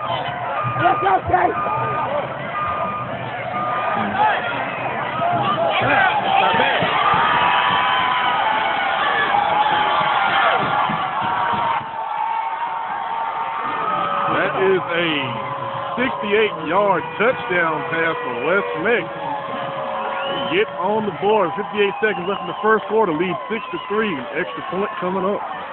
Let's go, Chase! That is a 68-yard touchdown pass for West Meck. Get on the board. 58 seconds left in the first quarter. Lead 6-3. Extra point coming up.